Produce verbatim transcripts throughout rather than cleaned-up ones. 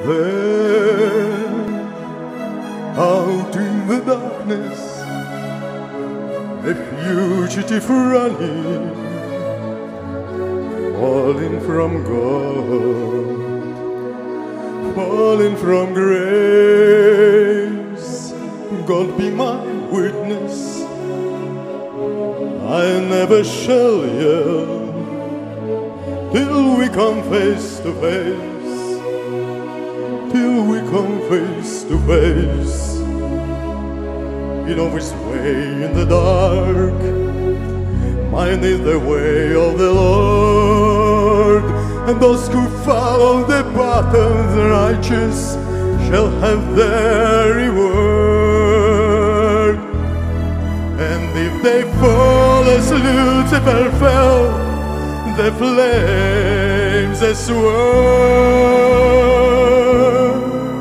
There, out in the darkness, a fugitive running, falling from God, falling from grace. God be my witness, I never shall yield till we come face to face, till we come face to face. You know which way in the dark, mine is the way of the Lord, and those who follow the path of the righteous shall have their reward. And if they fall as Lucifer fell, the flames as well.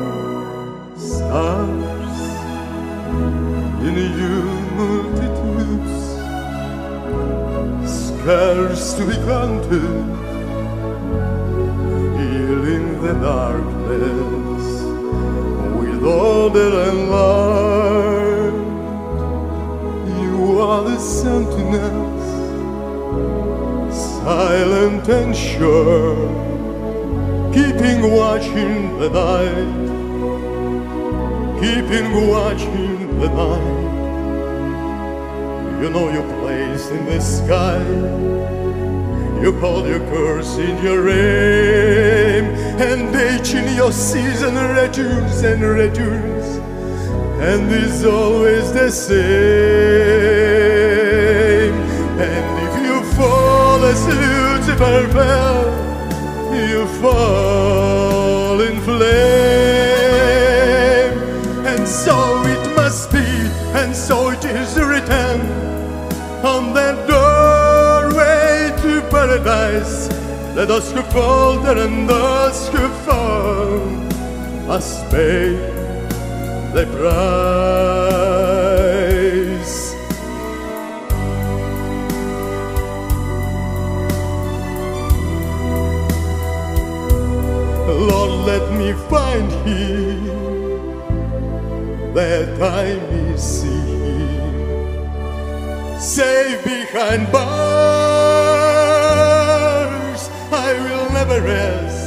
Stars in you multitudes, scarce to be counted, healing the darkness with order and light. You are the sentinels, silent and sure, keeping watch in the night, keeping watch in the night. You know your place in the sky, you hold your course in your aim, and each in your season returns and returns, and is always the same. And if you fall as Lucifer fell, you fall in flame. And so it must be, and so it is written on the doorway to paradise, that those who falter and those who fall must pay the price. Lord, let me find Him, that I may see Him, safe behind bars. I will never rest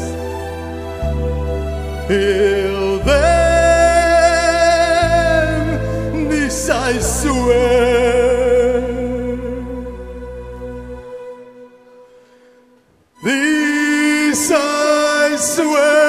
till then, this I swear, this I swear.